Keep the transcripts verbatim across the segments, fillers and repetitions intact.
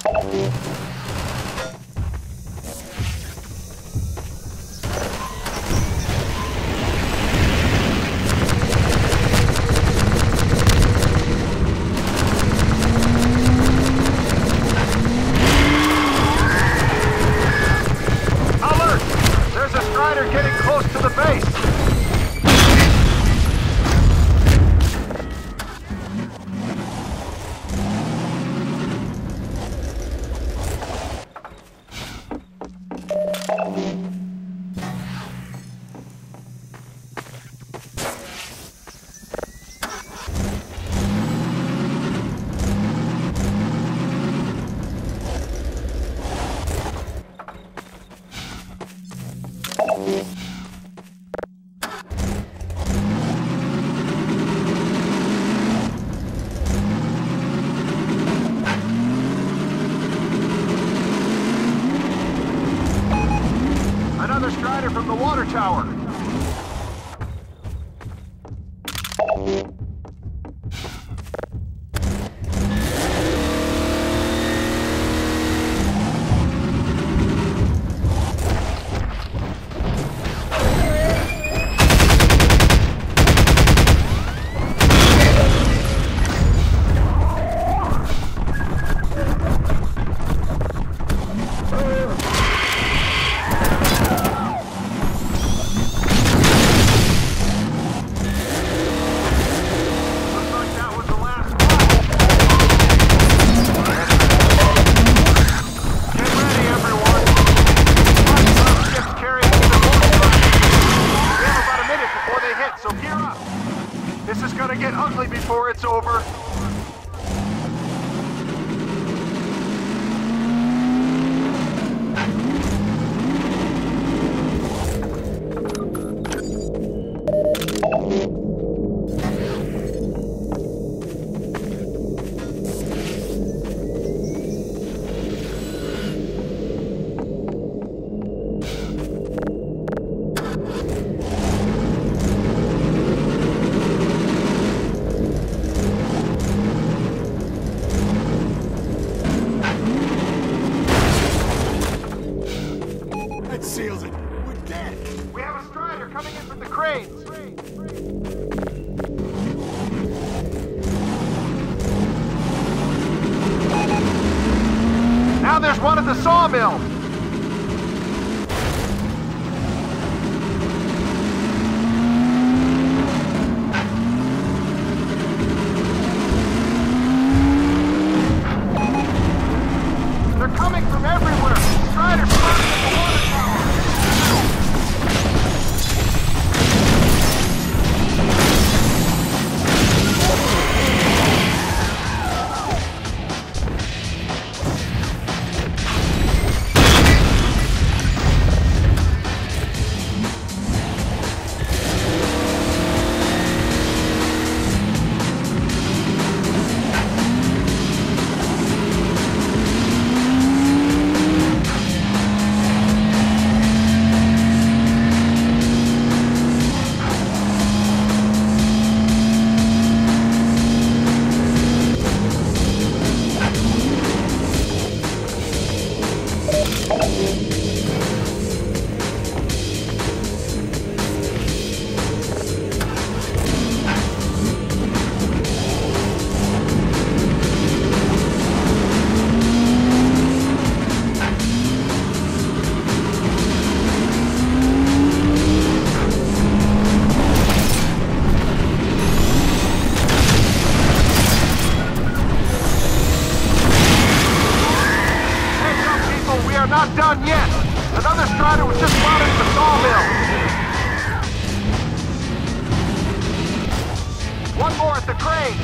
From the water tower. Before it's over. Seals it. We're dead. We have a Strider coming in from the cranes. Now there's one at the sawmill. They're coming from everywhere. Strider's coming in the water tower. Not done yet! Another Strider was just spotted at the sawmill! One more at the crane!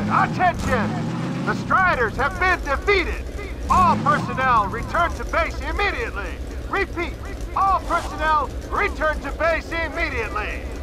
Attention! The Striders have been defeated! All personnel return to base immediately! Repeat, all personnel return to base immediately!